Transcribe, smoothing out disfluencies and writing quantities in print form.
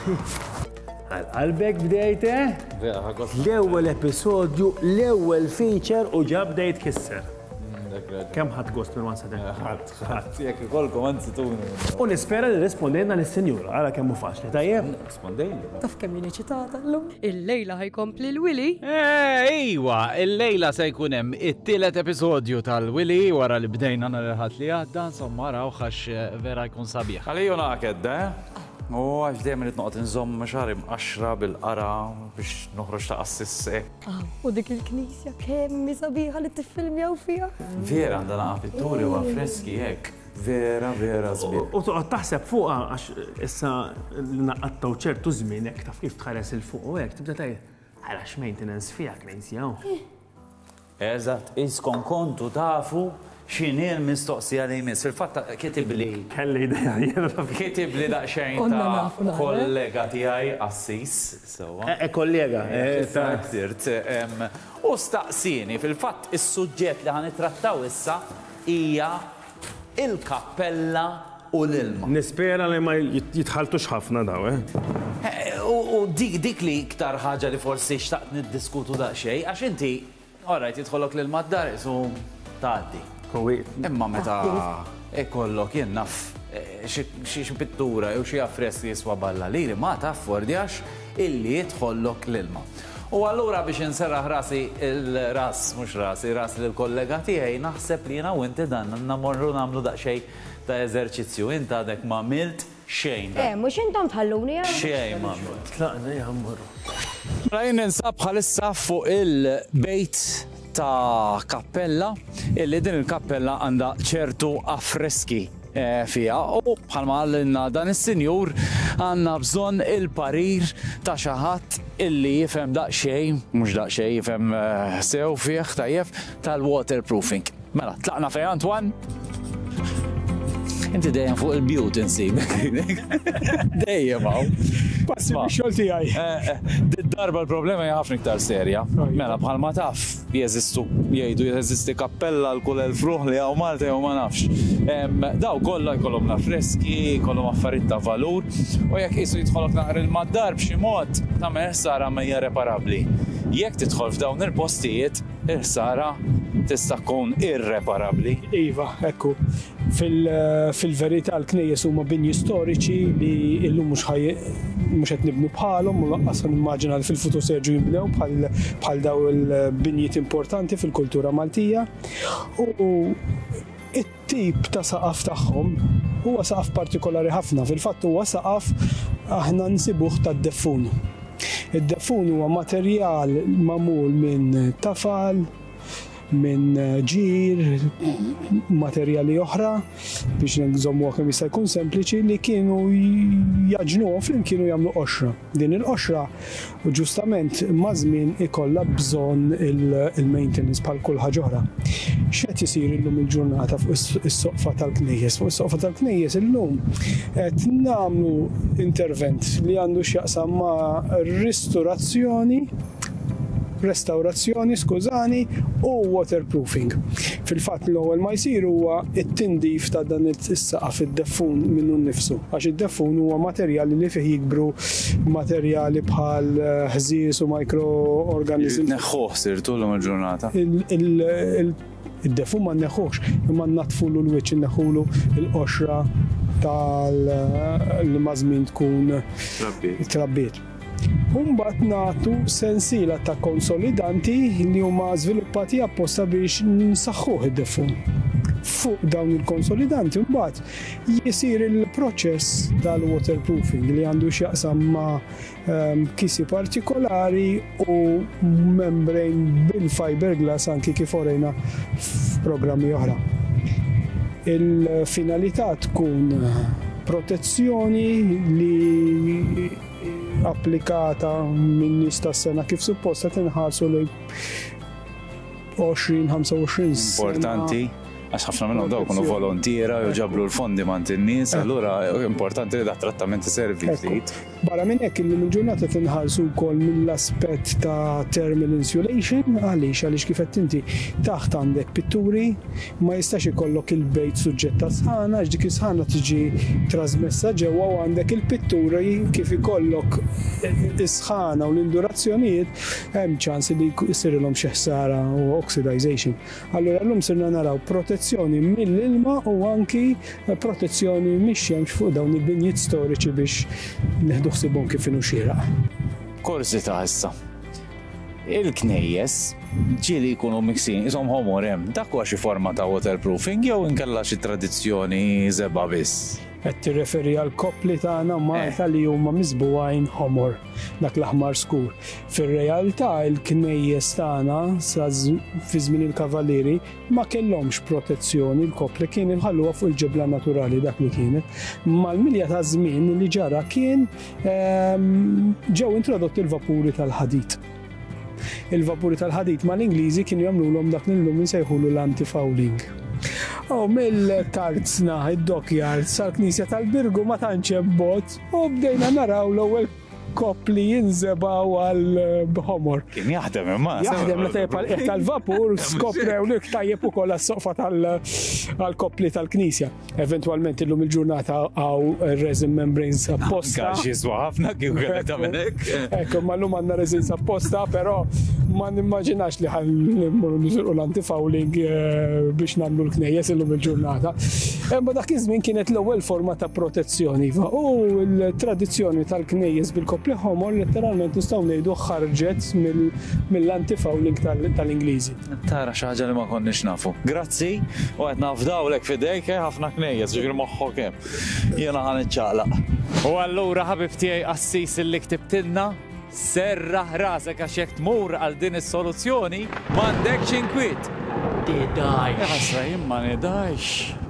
Għal-qalbek bdejte? L-ewwel episodju, l-ewwel feature u ġab bdejt kisser. Kemm ħadd gost minn wansa dek? Ħadd. Jekk ikolkom anzi tuni. U nispera li rispondejna lis-senjura, ara kemm hu faċli, tajjeb? Rispondejli. Taf kemm jieni ċitata llum. Il-lejla ħajkompli l-Willy. Iwa, il-lejla se jkun hemm it-tielet episodju tal-Willy wara li bdejna nal-ħadd li għadda, insomma raw għax vera jkun sabiħ. Għaliju naqkedda, U għax dejjem irid noqgħod inżomm xahar imqaxra bil-qara biex noħroġ ta' assisse. U dik il-knisja kemm sabiħa li tiffilmjaw fiha. Vera għandha naqa' pitturi u affreski hekk. Vera żbieħ. U toqgħod taħseb fuqha għax issa naqqattaw ċertu żmien hekk taf kif tħares il fuq u hekk tibda tgħid għalax maintenance fiha knisja. Eżatt, iskom kontu tafu x'inhi l-mistoqsija li jmiss. Fil-fatt kitib li kelli idea jiena kitib li daqsxejn ta' kollega tiegħi Assis sewwa. Kollega, Sirt. U staqsini fil-fatt is-suġġett li ħanitrattaw issa hija il-kappella u l-ilma. Nispera li ma jitħaltux ħafna daw, U dik li iktar ħaġa li forsi xtaqt niddiskutu daqsxejn għax inti orajt jidħolok l-ilma d-daris u tgħaddi. Imma meta ikollok jien naf xi pittura jew xi affressi jiswa balla lili ma taf fordjax illi jidħollok l-ilma. U allura biex inserraħ rasi il-ras, mhux rasi, rasi lill-kollega tiegħi naħseb li jiena u inti dan namorru nagħmlu daqsxejn ta' eżerċizzju. Inti għadek ma għamilt xejn. Mhux intom tħalluni xejn ma għamilt. Tlaqna jgħammurru. Rajn ninsab bħalissa fuq il-bejt ta' kappella, illi din il-kappella għandha ċertu affreski fija u bħalma għallinna dan is-sinjur għandna bżonn il-parir ta' xi ħadd illi jifhem daqsxejn, mhux daqsxejn jifhem sew fih tajjeb tal-waterproofing. Mela, tlaqna fejn Antoine? Inti dejjem fuq il-bjut insibek. Dejjem hawn. Basma. Xolti għaj. Darba l-problema hija ħafna iktar serja. Mela bħalma taf jeżistu jgħidu jeżisti kappella l-kull il-fruħ li hawn Malta jew ma nafx. Daw kollha jkollhom affreski, jkollhom affarijiet ta' valur u jekk qisu jidħolok naqra il-maddar b'xi mod tagħmel ħsara ma hija reparabbli. Jekk tidħol f'dawn il-postijiet, il-ħsara tista' tkun irreparabbli. Iva, ekku. Fil-verità l-knejjes huma binji storiċi li illum mhux qed nibnu bħalhom u laqqas nimmaġina li fil-futur se jerġgħu jinbnew bħal daw il-binjiet importanti fil-kultura Maltija. U it-tip ta' saqaf tagħhom huwa saqaf partikolari ħafna. Fil-fatt huwa saqaf aħna nsibuh tad-defun. Id-defun huwa materjal magħmul minn tafal, minn ġir, materjali oħra biex nżommuha kemm jista' jkun sempliċi li kienu jaġnuhom flimkien kienu jagħmlu qoxra. Din il-qoxra ġustament ma' żmien ikollha bżonn il-maintenance bħal kull ħaġa oħra. X'qed isir illum il-ġurnata fuq is-soqfa tal-knejjes? Fuq is-soqfa tal-knejjes illum qed nagħmlu intervent li għandu x'jaqsam ma' restawrazzjoni, skużani, u waterproofing. Fil-fatt l-ewwel ma jsir huwa t-tindif ta' dan is-saqaf id-defun minnu nnifsu. Għax id-defun huwa materjali li fih jikbru materjali bħal ħżies u microorganismi. Neħħuh sirtu l il-ġurnata. Id-defun ma nneħħuhx, imma natfulu l-wiċċ inneħħulu l-qoxra tal-mażmin tkun trabbiet. Mbagħad nagħtu sensiela ta' konsolidanti li huma żviluppati apposta biex nsaħħuh id-defun. Fuq dawn il-konsolidanti mbagħad jisir il-proċess tal-waterproofing li għandu x'jaqsam ma' kisi partikolari u membrane bil-fiberglass anki kif orejna f'programmi oħra. Il-finalità tkun protezzjoni li applikata minn nies tas-sena kif supposta tinħarsu lejn 20-25 sena. Importanti Għax ħafna minnhom daw kunu volontiera u ġabru l-fondi mant in-nies, allura importanti li da trattament iservi ftit. Barra minn hekk illum il-ġurnata tinħarsu wkoll mill-aspett ta' thermal insulation għaliex kif qed inti taħt għandek pitturi ma jistax ikollok il-bejt suġġett ta' sħana għax dik is-sħana tiġi trasmessa ġewwa u għandek il-pitturi kif ikollok is-sħana u l-indurazzjonijiet hemm ċans li jsirilhom xi ħsara u oxidization. Allura llum sirna naraw protezzjoni mill-ilma u anki protezzjoni mix-xemx fuq dawn il-binjiet storiċi biex neħdu ħsibhom kif inhu xieraq. Korsi ta' issa. Il-knejjes ġieli jkunu miksin, ishom homor hemm, dak huwa xi forma ta' waterproofing jew inkella xi tradizzjoni żebgħa biss. Qed tirreferi għal koppli tagħna Malta li huma miżbugħajn homor, dak l-aħmar skur. Fir-realtà il-knejjes tagħna fi żmien il-kavallieri ma kellhomx protezzjoni, l-koppli kien inħalluha fuq il-ġebla naturali dak li kienet. Mal-milja ta' żmien li ġara kien ġew introdotti l-vapuri tal-ħadid. Il-vapuri tal-ħadid mal-Ingliżi kienu jagħmluhom dak li llum insejħulu l-antifouling. Mill-tartsna, id-dockyard, sal-Knisja tal-Birgu ma tantx hemm bot u bdejna naraw l-ewwel koppli jinżebaw għal-homor. Kien jaħdem imma. Jaħdem la tajjeb għal tal-vapur, skoprew li tajjeb ukoll għas-soqfa tal-koppli tal-Knisja. Eventualment illum il-ġurnata għaw resin membranes apposta. Għax jiswa ħafna kif għalet għamenek. Ekku, ma l-lum għanna resin apposta, pero ma nimmaġinax li ħan nizurqu l-antifouling biex namlu l-knejjes illum il-ġurnata. Imma dak iż-żmien kienet l-ewwel forma ta' protezzjoni. U l-tradizzjoni tal-knejjes bil-koppli homor letteralment nistgħu ngħidu ħarġet mill-antifouling tal-Ingliżi. Tara xi ħaġa li ma konniex nafu. Grazzi, u qed nafdawlek f'idejk ħafna knejjes ġifieri moħħok hemm. Jiena ħan iċċaqlaq. U allura ħabib tiegħi Assis illi ktibtilna serraħ rasek għax jekk tmur għal din is-soluzzjoni m'għandekx inkwiet. Tidajx. Ħasra jien ma nidajx.